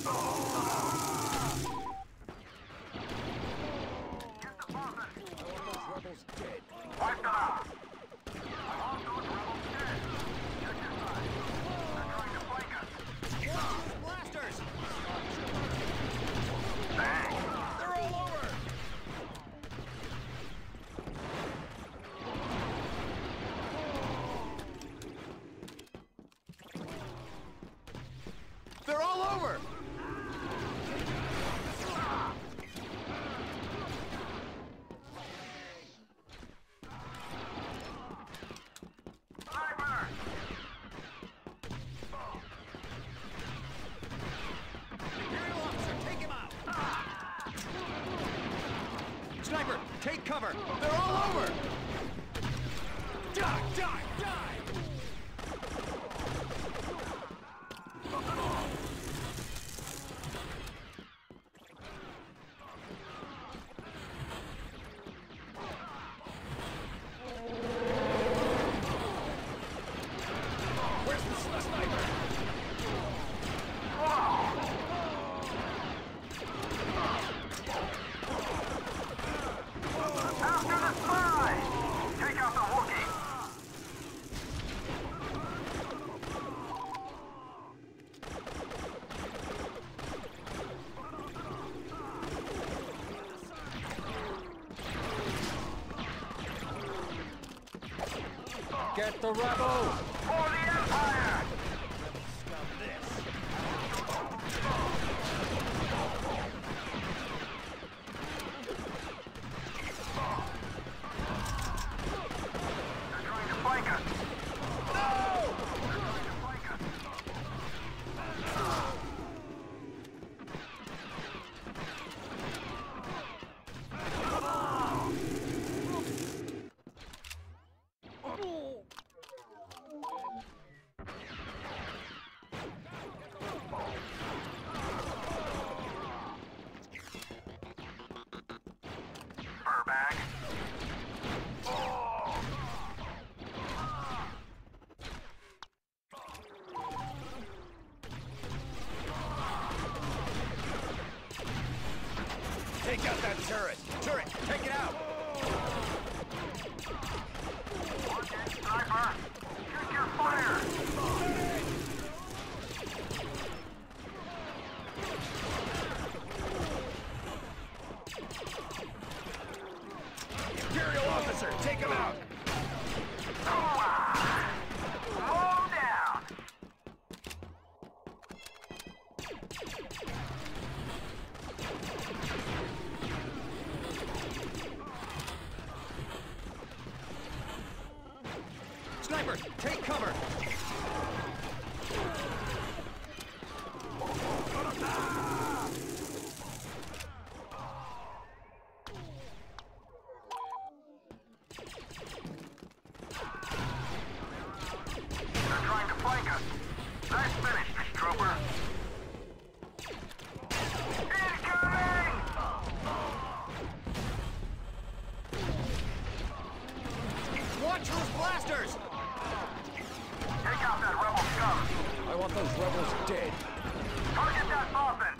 They're all over! Sniper, take cover! They're all over! Die! Die! Die! Where's the sniper? After the spy! Take out the Wookiee! Get the rebel! For the Empire! They're trying to flank us! No! They're trying to flank us! Furbag. Take out that turret! Turret, take it out! Sniper! Check your fire! Imperial officer, take him out! Slow down! Sniper, take cover! They're trying to flank us. Nice finish, Miss Trooper. Incoming! Watch those blasters! Take out that rebel scum. I want those rebels dead. Target that Boston.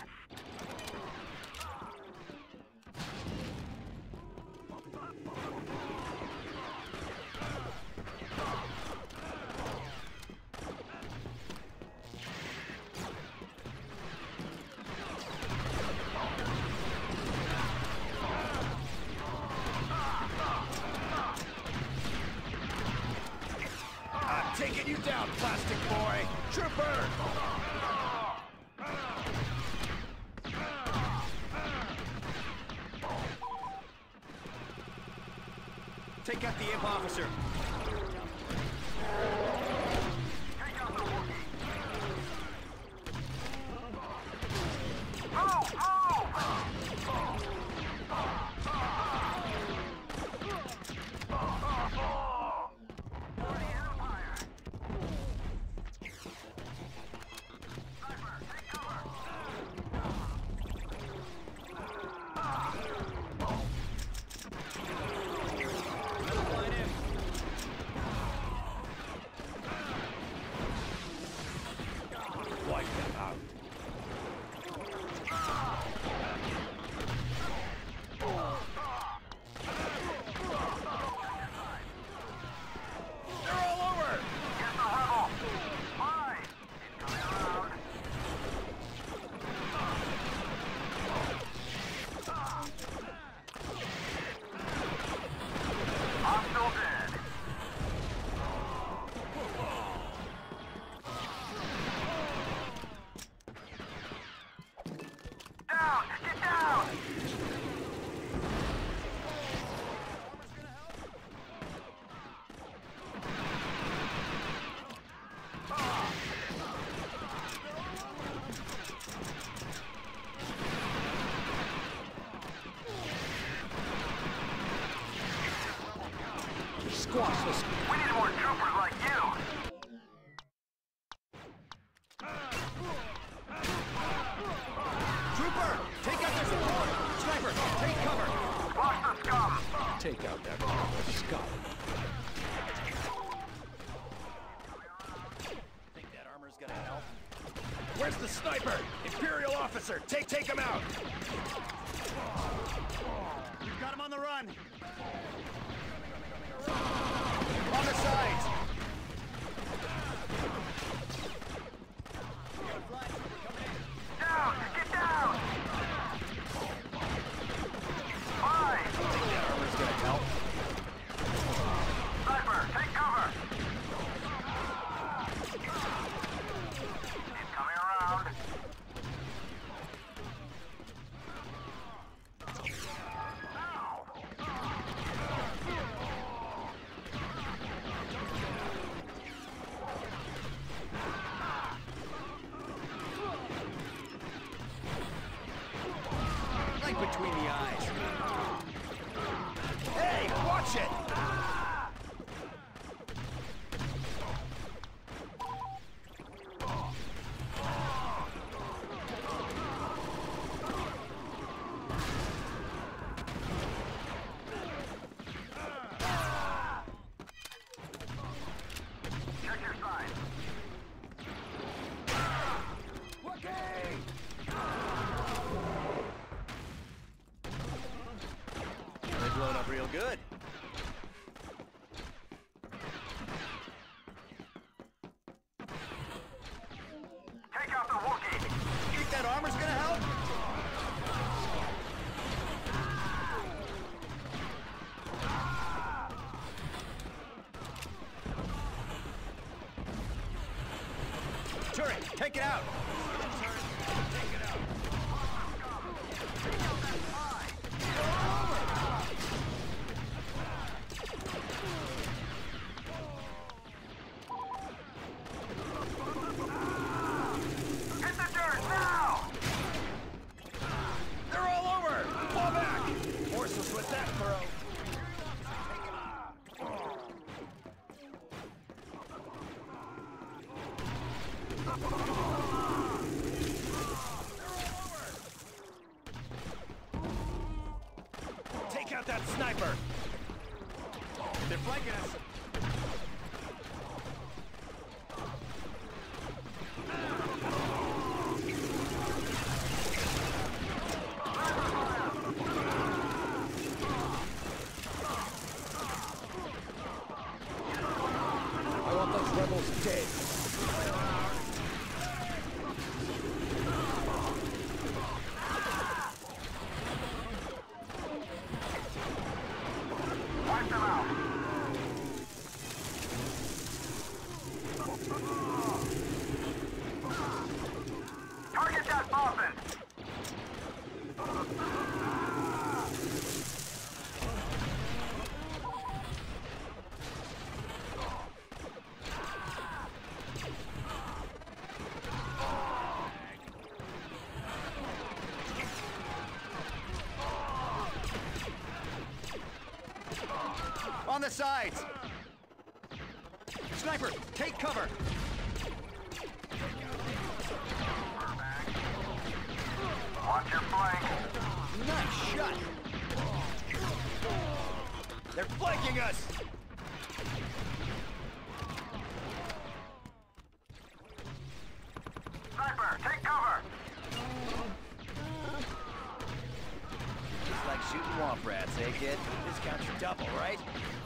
I'm taking you down, plastic boy! Trooper! Take out the imp officer! Take out the Wookiee. Move! For the Empire! Sniper, take cover! squash this. We need more troopers like you. Trooper, take out their support. Sniper, take cover. Watch the scum. Take out that scum. Think that armor's gonna help? Where's the sniper? Imperial officer, take him out. We've got him on the run. On the sides. Down! Get down! Fine! Think that armor's gonna help? Sniper, take cover! He's coming around. Right between the eyes. Hey, watch it! Check your side. Okay! They're blown up real good. Take out the Wookiee. Think that armor's gonna help? Turret, take it out! Take it out! Hit the dirt now! They're all over! Fall back! Horses with that throw. Take out that sniper! They're flanking us! I want those rebels dead. Wipe them out. Target that Boston. On the sides! Sniper, take cover! Watch your flank. Nice shot! They're flanking us! Sniper, take cover. It's like shooting womp rats, eh, kid? This counts for double, right?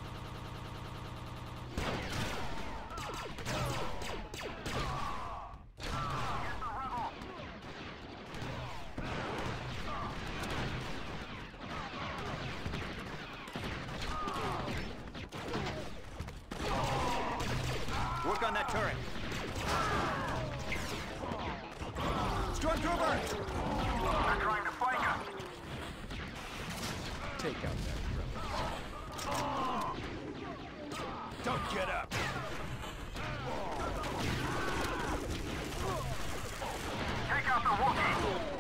Work on that turret. Stormtrooper! They're trying to flank us. Take out that rebel. Don't get up! Take out the Wookiee.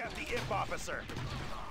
out the IF officer.